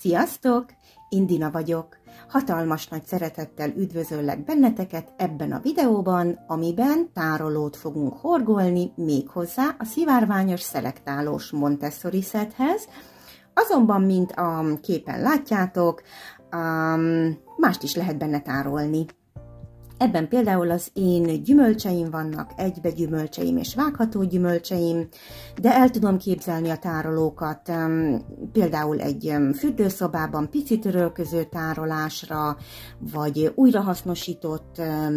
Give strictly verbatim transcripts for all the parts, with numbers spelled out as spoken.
Sziasztok! Én Dina vagyok. Hatalmas nagy szeretettel üdvözöllek benneteket ebben a videóban, amiben tárolót fogunk horgolni, méghozzá a szivárványos szelektálós Montessori szethez. Azonban, mint a képen látjátok, um, mást is lehet benne tárolni. Ebben például az én gyümölcseim vannak, egybe gyümölcseim és vágható gyümölcseim, de el tudom képzelni a tárolókat például egy fürdőszobában pici törölköző tárolásra, vagy újrahasznosított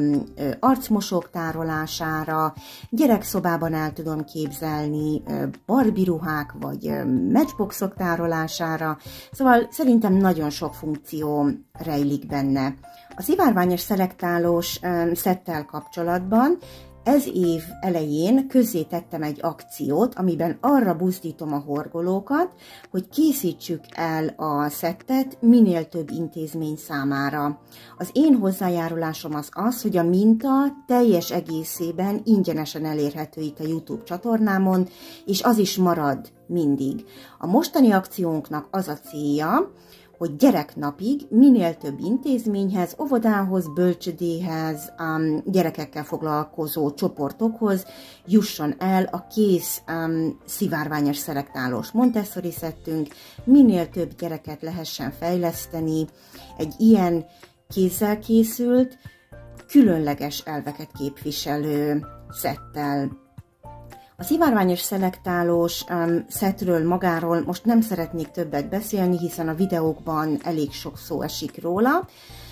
arcmosók tárolására, gyerekszobában el tudom képzelni Barbie ruhák, vagy matchboxok tárolására, szóval szerintem nagyon sok funkció rejlik benne. A szivárványos szelektálós um, szettel kapcsolatban ez év elején közzétettem egy akciót, amiben arra buzdítom a horgolókat, hogy készítsük el a szettet minél több intézmény számára. Az én hozzájárulásom az az, hogy a minta teljes egészében ingyenesen elérhető itt a YouTube csatornámon, és az is marad mindig. A mostani akciónknak az a célja, hogy gyereknapig minél több intézményhez, óvodához, bölcsödéhez, um, gyerekekkel foglalkozó csoportokhoz jusson el a kész um, szivárványos szelektálós Montessori szettünk, minél több gyereket lehessen fejleszteni egy ilyen kézzel készült, különleges elveket képviselő szettel. A szivárványos szelektálós um, szettről magáról most nem szeretnék többet beszélni, hiszen a videókban elég sok szó esik róla.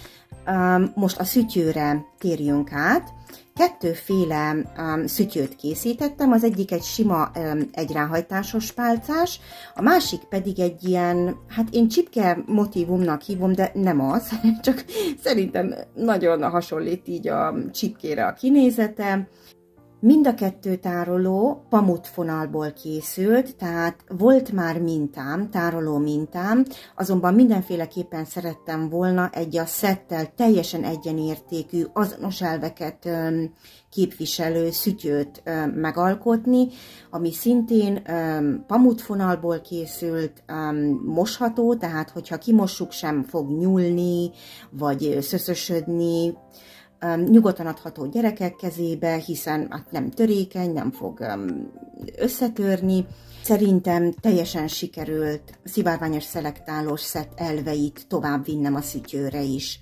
Um, most a szütyőre térjünk át. Kettőféle um, szütyőt készítettem, az egyik egy sima um, egyráhajtásos pálcás, a másik pedig egy ilyen, hát én csipke motívumnak hívom, de nem az, csak szerintem nagyon hasonlít így a csipkére a kinézete. Mind a kettő tároló pamutfonalból készült, tehát volt már mintám, tároló mintám, azonban mindenféleképpen szerettem volna egy a szettel teljesen egyenértékű, azonos elveket képviselő szütyőt megalkotni, ami szintén pamutfonalból készült, mosható, tehát hogyha kimossuk sem fog nyúlni, vagy szöszösödni, nyugodtan adható gyerekek kezébe, hiszen hát nem törékeny, nem fog összetörni. Szerintem teljesen sikerült a szivárványos szelektálós szett elveit tovább vinnem a szütyőre is.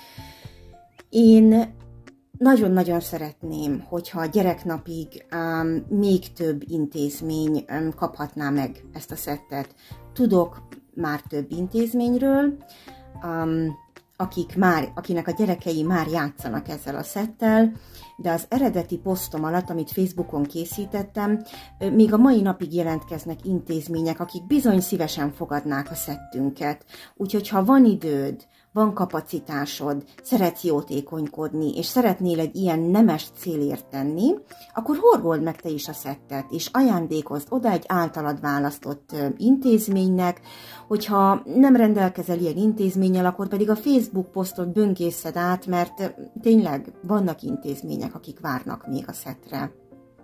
Én nagyon-nagyon szeretném, hogyha a gyereknapig um, még több intézmény um, kaphatná meg ezt a szettet. Tudok már több intézményről, um, akik már, akinek a gyerekei már játszanak ezzel a szettel, de az eredeti posztom alatt, amit Facebookon készítettem, még a mai napig jelentkeznek intézmények, akik bizony szívesen fogadnák a szettünket. Úgyhogy ha van időd, van kapacitásod, szeretsz jótékonykodni, és szeretnél egy ilyen nemes célért tenni, akkor horgold meg te is a szettet, és ajándékozd oda egy általad választott intézménynek. Hogyha nem rendelkezel ilyen intézménnyel, akkor pedig a Facebook posztot böngészed át, mert tényleg vannak intézmények, akik várnak még a szettre.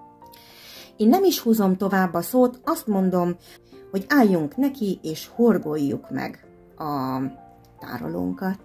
Én nem is húzom tovább a szót, azt mondom, hogy álljunk neki, és horgoljuk meg a tárolónkat.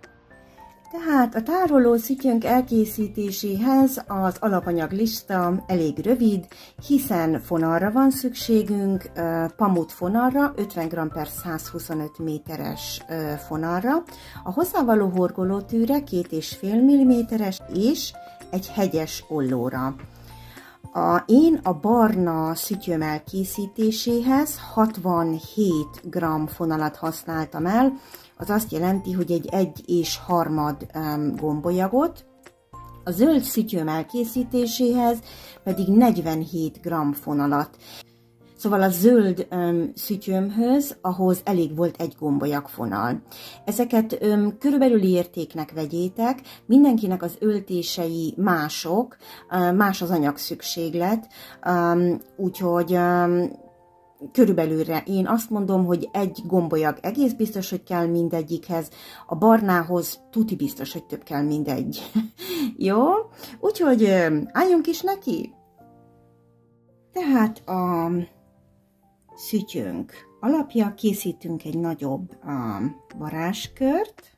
Tehát a tároló szütyőnk elkészítéséhez az alapanyaglista elég rövid, hiszen fonalra van szükségünk, pamut fonalra, ötven gramm per százhuszonöt méteres fonalra, a hozzávaló horgolótűre két egész öt milliméteres és egy hegyes ollóra. A, én a barna szütyőm elkészítéséhez hatvanhét gramm fonalat használtam el, az azt jelenti, hogy egy egy és harmad um, gombolyagot, a zöld szütyőm elkészítéséhez pedig negyvenhét gramm fonalat. Szóval a zöld um, szütyőmhöz, ahhoz elég volt egy gombolyag fonal. Ezeket um, körülbelüli értéknek vegyétek, mindenkinek az öltései mások, um, más az anyagszükséglet, um, úgyhogy um, körülbelülre én azt mondom, hogy egy gombolyag egész biztos, hogy kell mindegyikhez, a barnához tuti biztos, hogy több kell mindegy. Jó? Úgyhogy um, álljunk is neki! Tehát a szütyőnk alapja, készítünk egy nagyobb um, varázskört.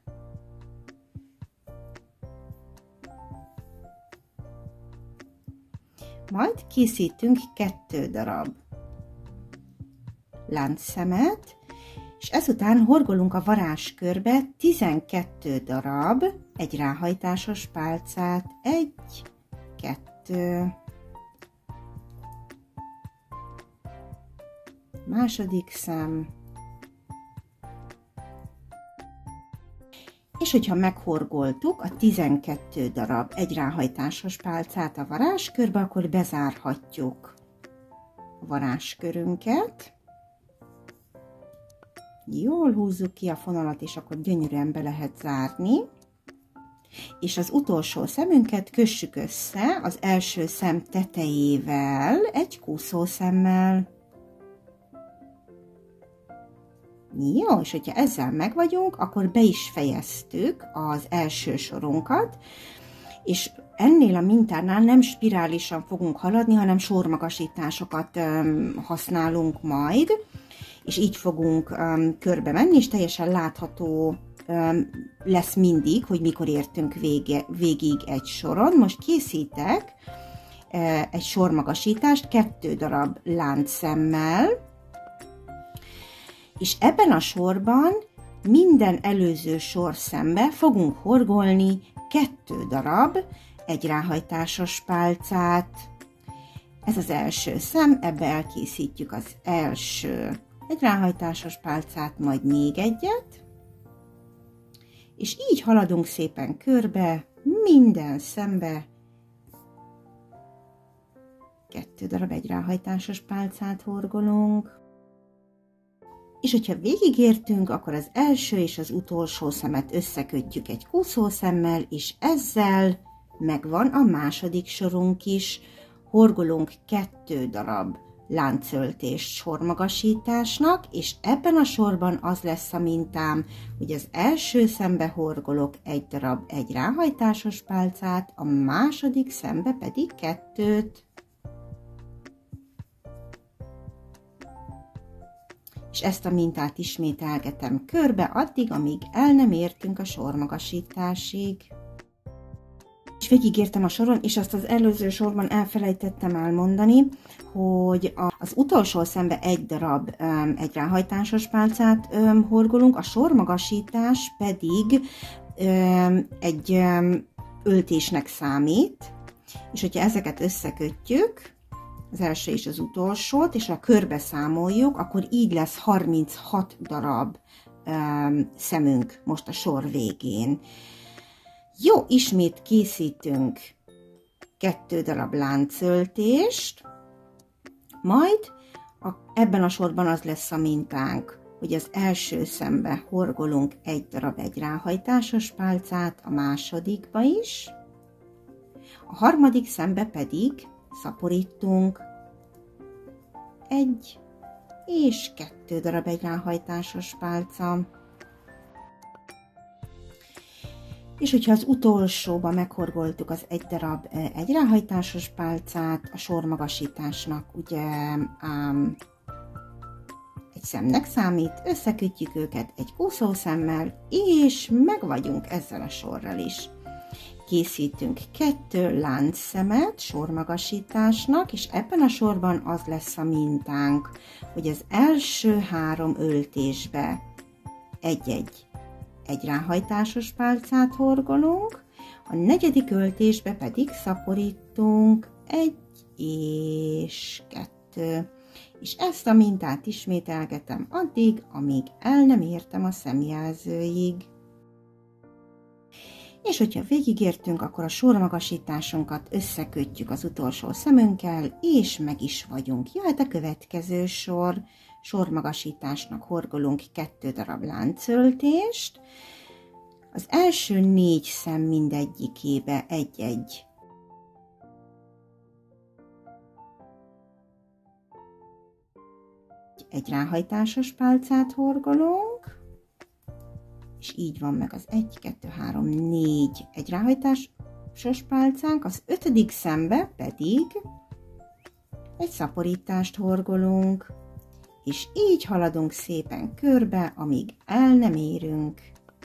Majd készítünk kettő darab láncszemet, és ezután horgolunk a varázskörbe tizenkettő darab egy ráhajtásos pálcát, egy, kettő, második szem, és hogyha meghorgoltuk a tizenkettő darab egy ráhajtásos pálcát a varázskörbe, akkor bezárhatjuk a varázskörünket. Jól húzzuk ki a fonalat, és akkor gyönyörűen be lehet zárni. És az utolsó szemünket kössük össze az első szem tetejével, egy kúszószemmel. Jó, és hogyha ezzel megvagyunk, akkor be is fejeztük az első sorunkat, és ennél a mintánál nem spirálisan fogunk haladni, hanem sormagasításokat um, használunk majd, és így fogunk um, körbe menni, és teljesen látható um, lesz mindig, hogy mikor értünk vége, végig egy soron. Most készítek uh, egy sormagasítást kettő darab láncszemmel, és ebben a sorban minden előző sorszembe fogunk horgolni kettő darab egy ráhajtásos pálcát. Ez az első szem, ebbe elkészítjük az első egy ráhajtásos pálcát, majd még egyet, és így haladunk szépen körbe, minden szembe kettő darab egy ráhajtásos pálcát horgolunk. És hogyha végigértünk, akkor az első és az utolsó szemet összekötjük egy kúszószemmel, és ezzel megvan a második sorunk is. Horgolunk kettő darab láncöltést sormagasításnak, és ebben a sorban az lesz a mintám, hogy az első szembe horgolok egy darab egy ráhajtásos pálcát, a második szembe pedig kettőt. És ezt a mintát ismételgetem körbe addig, amíg el nem értünk a sormagasításig. És végigértem a soron, és azt az előző sorban elfelejtettem elmondani, hogy az utolsó szembe egy darab um, egy ráhajtásos pálcát um, horgolunk, a sormagasítás pedig um, egy um, öltésnek számít, és hogyha ezeket összekötjük, az első és az utolsót, és a körbe számoljuk, akkor így lesz harminchat darab um, szemünk most a sor végén. Jó, ismét készítünk kettő darab láncöltést, majd a, ebben a sorban az lesz a mintánk, hogy az első szembe horgolunk egy darab egy ráhajtásos pálcát, a másodikba is, a harmadik szembe pedig szaporítunk egy és kettő darab egy ráhajtásos pálca. És hogyha az utolsóba meghorgoltuk az egy darab egy ráhajtásos pálcát, a sormagasításnak ugye um, egy szemnek számít, összekötjük őket egy kúszószemmel, és meg vagyunk ezzel a sorral is. Készítünk kettő láncszemet sormagasításnak, és ebben a sorban az lesz a mintánk, hogy az első három öltésbe egy-egy egy ráhajtásos pálcát horgolunk, a negyedik öltésbe pedig szaporítunk egy és kettő. És ezt a mintát ismételgetem addig, amíg el nem értem a szemjelzőig. És hogyha végigértünk, akkor a sormagasításunkat összekötjük az utolsó szemünkkel, és meg is vagyunk. Jöhet a következő sor. Sormagasításnak horgolunk kettő darab láncöltést. Az első négy szem mindegyikébe egy-egy egy ráhajtásos pálcát horgolunk, és így van meg az egy, kettő, három, négy egy ráhajtásos pálcánk, az ötödik szembe pedig egy szaporítást horgolunk, és így haladunk szépen körbe, amíg el nem érünk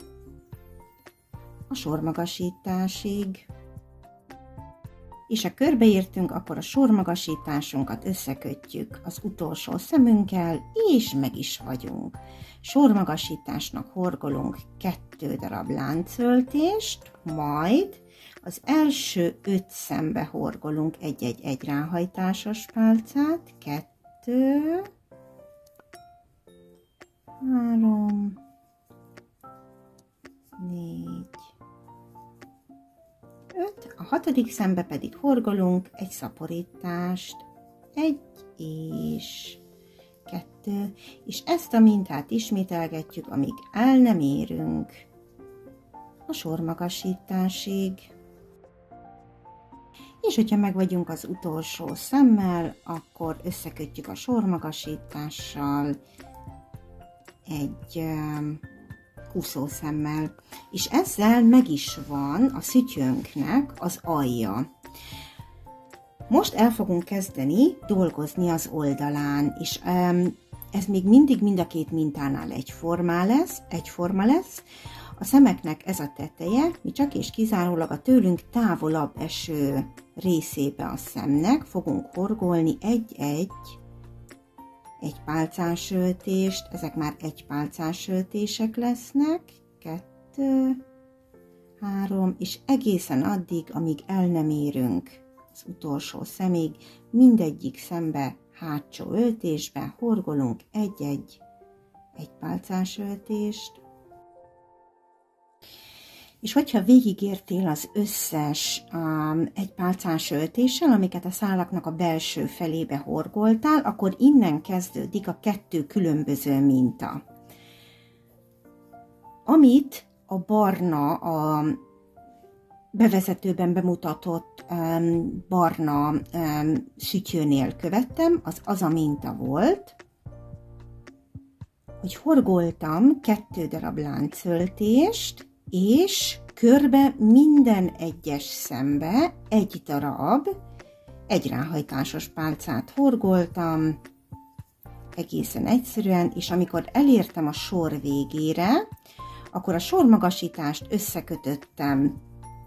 a sormagasításig. És ha körbeértünk, akkor a sormagasításunkat összekötjük az utolsó szemünkkel, és meg is vagyunk. Sormagasításnak horgolunk kettő darab láncöltést, majd az első öt szembe horgolunk egy-egy ráhajtásos pálcát, kettő, három, négy, öt, a hatodik szembe pedig horgolunk egy szaporítást, egy és kettő, és ezt a mintát ismételgetjük, amíg el nem érünk a sormagasításig. És hogyha meg vagyunk az utolsó szemmel, akkor összekötjük a sormagasítással egy kúszószemmel, és ezzel meg is van a szütyőnknek az alja. Most el fogunk kezdeni dolgozni az oldalán, és um, ez még mindig mind a két mintánál egyforma lesz, egyforma lesz. A szemeknek ez a teteje, mi csak és kizárólag a tőlünk távolabb eső részébe a szemnek fogunk horgolni egy-egy egy pálcás öltést, ezek már egy pálcás öltések lesznek, kettő, három, és egészen addig, amíg el nem érünk az utolsó szemig, mindegyik szembe hátsó öltésbe horgolunk egy-egy egy pálcás öltést. És hogyha végigértél az összes um, egy pálcás öltéssel, amiket a szálaknak a belső felébe horgoltál, akkor innen kezdődik a kettő különböző minta. Amit a barna, a bevezetőben bemutatott um, barna um, szütyőnél követtem, az az a minta volt, hogy horgoltam kettő darab láncöltést, és körbe minden egyes szembe egy darab, egy ráhajtásos pálcát horgoltam, egészen egyszerűen, és amikor elértem a sor végére, akkor a sormagasítást összekötöttem,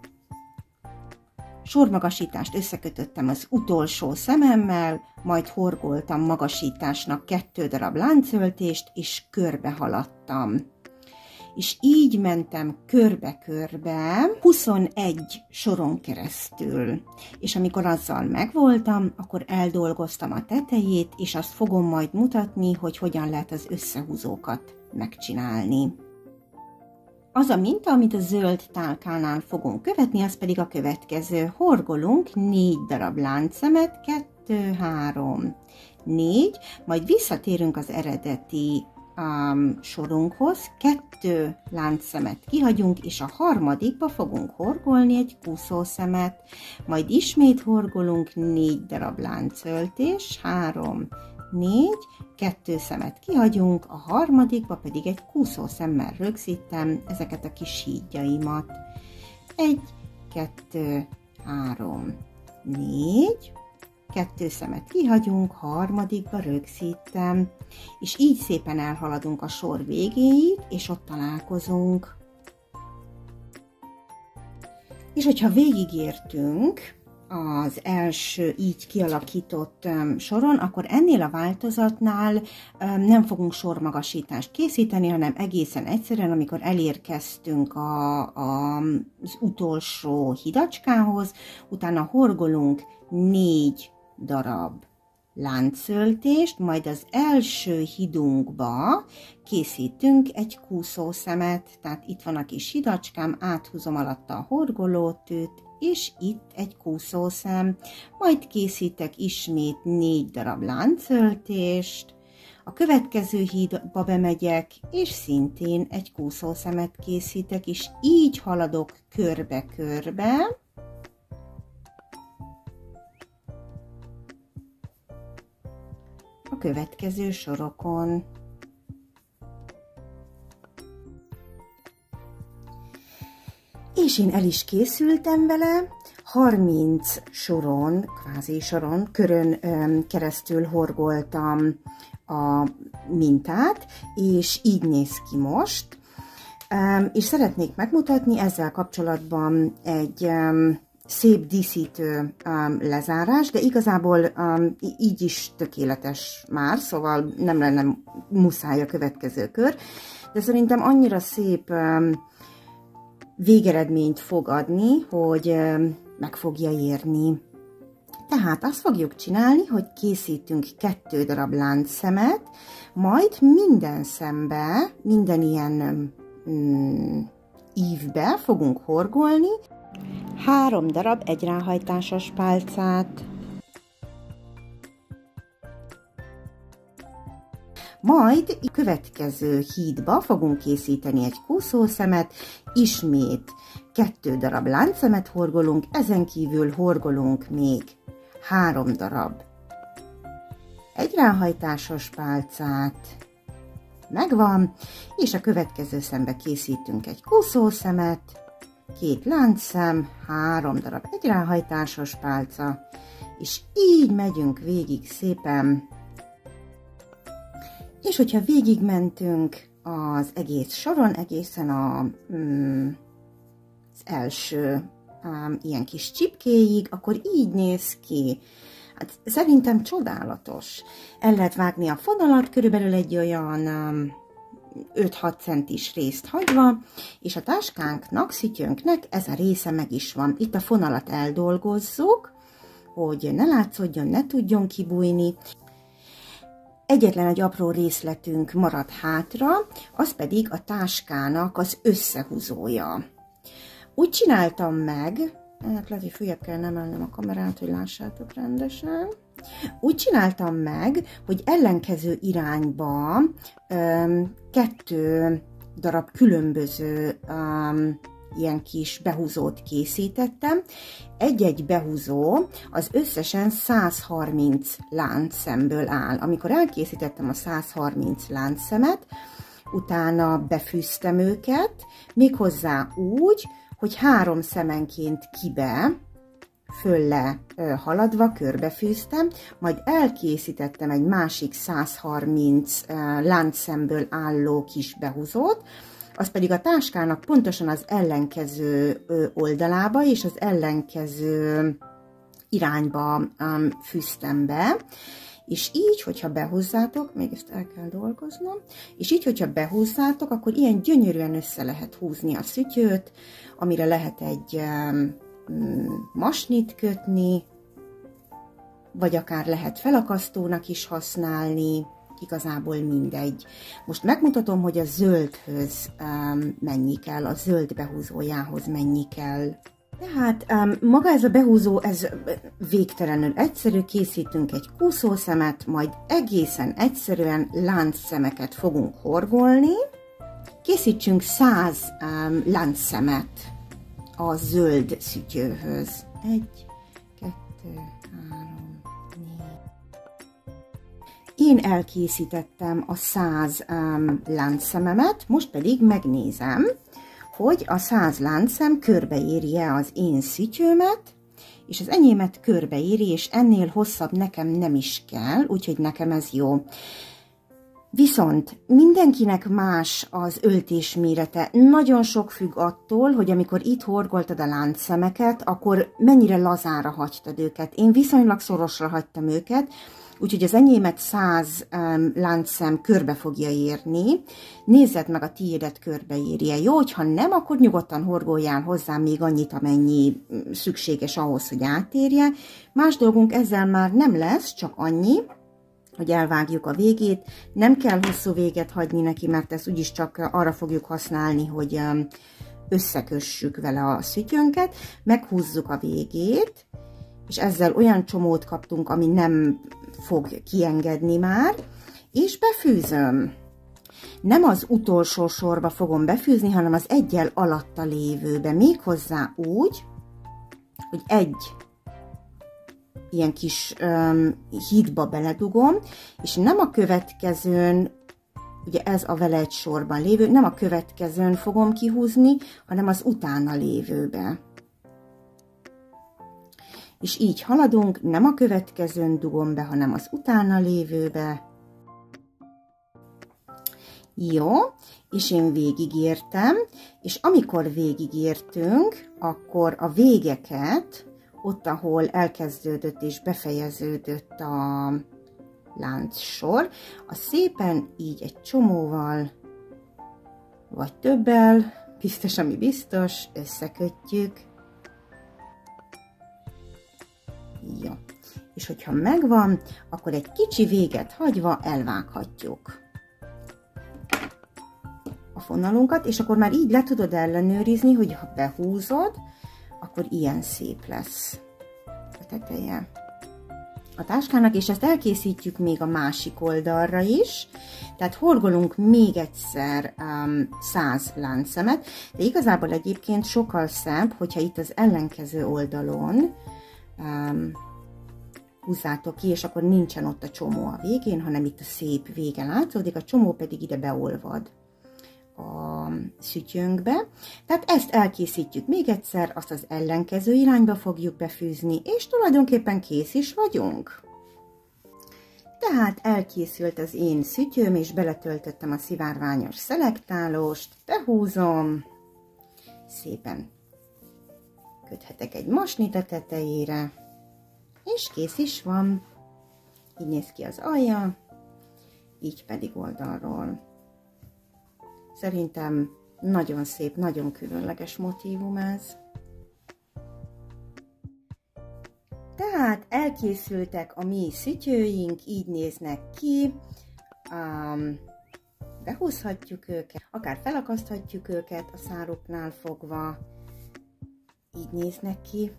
sormagasítást összekötöttem az utolsó szememmel, majd horgoltam magasításnak kettő darab láncöltést, és körbe haladtam. És így mentem körbe-körbe huszonegy soron keresztül. És amikor azzal megvoltam, akkor eldolgoztam a tetejét, és azt fogom majd mutatni, hogy hogyan lehet az összehúzókat megcsinálni. Az a minta, amit a zöld tálkánál fogunk követni, az pedig a következő. Horgolunk négy darab láncszemet, kettő, három, négy, majd visszatérünk az eredeti Um, sorunkhoz, kettő láncszemet kihagyunk, és a harmadikba fogunk horgolni egy kúszószemet, majd ismét horgolunk négy darab láncöltés, három, négy, kettő szemet kihagyunk, a harmadikba pedig egy kúszószemmel rögzítem ezeket a kis hídjaimat. egy, kettő, három, négy, kettő szemet kihagyunk, harmadikba rögzítem, és így szépen elhaladunk a sor végéig, és ott találkozunk. És hogyha végigértünk az első így kialakított um, soron, akkor ennél a változatnál um, nem fogunk sormagasítást készíteni, hanem egészen egyszerűen, amikor elérkeztünk a, a, az utolsó hidacskához, utána horgolunk négy darab láncöltést, majd az első hidunkba készítünk egy kúszószemet, tehát itt van a kis hidacskám, áthúzom alatta a horgolótűt, és itt egy kúszószem, majd készítek ismét négy darab láncöltést, a következő hídba bemegyek, és szintén egy kúszószemet készítek, és így haladok körbe-körbe, a következő sorokon. És én el is készültem vele, harminc soron, kvázi soron, körön öm, keresztül horgoltam a mintát, és így néz ki most. És szeretnék megmutatni ezzel kapcsolatban egy szép díszítő lezárás, de igazából így is tökéletes már, szóval nem lenne muszáj a következő kör, de szerintem annyira szép végeredményt fog adni, hogy meg fogja érni. Tehát azt fogjuk csinálni, hogy készítünk kettő darab láncszemet, majd minden szembe, minden ilyen mm, ívbe fogunk horgolni három darab egyráhajtásos pálcát. Majd a következő hídba fogunk készíteni egy kúszószemet, ismét kettő darab láncszemet horgolunk, ezen kívül horgolunk még három darab egyráhajtásos pálcát, megvan, és a következő szembe készítünk egy kúszószemet, két láncszem, három darab egyráhajtásos pálca, és így megyünk végig szépen. És hogyha végigmentünk az egész soron, egészen a, mm, az első um, ilyen kis csipkéig, akkor így néz ki. Hát szerintem csodálatos. El lehet vágni a fonalat, körülbelül egy olyan um, öt-hat centis részt hagyva, és a táskánknak, szütyőnknek ez a része meg is van. Itt a fonalat eldolgozzuk, hogy ne látszódjon, ne tudjon kibújni. Egyetlen egy apró részletünk marad hátra, az pedig a táskának az összehúzója. Úgy csináltam meg, hát lehet, hogy följebb kell emelnem a kamerát, hogy lássátok rendesen. Úgy csináltam meg, hogy ellenkező irányba um, kettő darab különböző um, ilyen kis behúzót készítettem. Egy-egy behúzó az összesen száz harminc láncszemből áll. Amikor elkészítettem a száz harminc láncszemet, utána befűztem őket, méghozzá úgy, hogy három szemenként kibe, fölle haladva körbefűztem, majd elkészítettem egy másik száz harminc láncszemből álló kis behúzót, az pedig a táskának pontosan az ellenkező oldalába és az ellenkező irányba um, fűztem be, és így, hogyha behúzzátok, még ezt el kell dolgoznom, és így, hogyha behúzzátok, akkor ilyen gyönyörűen össze lehet húzni a szütyőt, amire lehet egy um, masnit kötni, vagy akár lehet felakasztónak is használni, igazából mindegy. Most megmutatom, hogy a zöldhöz um, mennyi kell, a zöld behúzójához mennyi kell. Tehát um, maga ez a behúzó, ez végtelenül egyszerű, készítünk egy kúszószemet, majd egészen egyszerűen láncszemeket fogunk horgolni. Készítsünk száz um, láncszemet a zöld szütyőhöz. Egy, kettő, három, négy. Én elkészítettem a száz um, láncszememet, most pedig megnézem, hogy a száz láncszem körbeéri-e az én szütyőmet, és az enyémet körbeéri, és ennél hosszabb nekem nem is kell, úgyhogy nekem ez jó. Viszont mindenkinek más az öltés mérete. Nagyon sok függ attól, hogy amikor itt horgoltad a láncszemeket, akkor mennyire lazára hagytad őket. Én viszonylag szorosra hagytam őket, úgyhogy az enyémet száz um, láncszem körbe fogja érni. Nézzed meg, a tiédet körbeérje. Jó, hogyha nem, akkor nyugodtan horgoljál hozzá még annyit, amennyi szükséges ahhoz, hogy átérje. Más dolgunk ezzel már nem lesz, csak annyi, hogy elvágjuk a végét. Nem kell hosszú véget hagyni neki, mert ezt úgyis csak arra fogjuk használni, hogy összekössük vele a szütyőnket. Meghúzzuk a végét, és ezzel olyan csomót kaptunk, ami nem fog kiengedni már, és befűzöm. Nem az utolsó sorba fogom befűzni, hanem az eggyel alatta lévőbe, méghozzá úgy, hogy egy ilyen kis um, hídba beledugom, és nem a következőn, ugye ez a vele egy sorban lévő, nem a következőn fogom kihúzni, hanem az utána lévőbe. És így haladunk, nem a következőn dugom be, hanem az utána lévőbe. Jó, és én végigértem, és amikor végigértünk, akkor a végeket, ott, ahol elkezdődött és befejeződött a láncsor, a szépen így egy csomóval, vagy többel, biztos, ami biztos, összekötjük. Jó. És hogyha megvan, akkor egy kicsi véget hagyva elvághatjuk a fonalunkat, és akkor már így le tudod ellenőrizni, hogy ha behúzod, akkor ilyen szép lesz a teteje a táskának, és ezt elkészítjük még a másik oldalra is, tehát horgolunk még egyszer um, száz láncszemet, de igazából egyébként sokkal szebb, hogyha itt az ellenkező oldalon um, húzzátok ki, és akkor nincsen ott a csomó a végén, hanem itt a szép vége látszódik, a csomó pedig ide beolvad a szütyőnkbe. Tehát ezt elkészítjük még egyszer, azt az ellenkező irányba fogjuk befűzni, és tulajdonképpen kész is vagyunk. Tehát elkészült az én szütyőm, és beletöltöttem a szivárványos szelektálóst, behúzom, szépen köthetek egy masnit a tetejére, és kész is van. Így néz ki az alja, így pedig oldalról. Szerintem nagyon szép, nagyon különleges motívum ez. Tehát elkészültek a mi szütyőink, így néznek ki. Um, behúzhatjuk őket, akár felakaszthatjuk őket a száruknál fogva. Így néznek ki.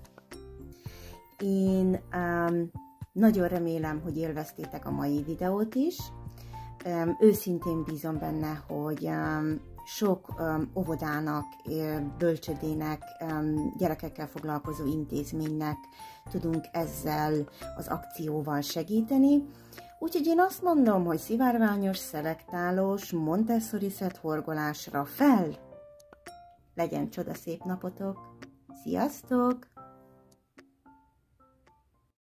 Én um, nagyon remélem, hogy élveztétek a mai videót is. Um, őszintén bízom benne, hogy um, sok um, óvodának, bölcsödének, um, gyerekekkel foglalkozó intézménynek tudunk ezzel az akcióval segíteni. Úgyhogy én azt mondom, hogy szivárványos, szelektálós, Montessori szett horgolásra fel! Legyen csodaszép napotok! Sziasztok!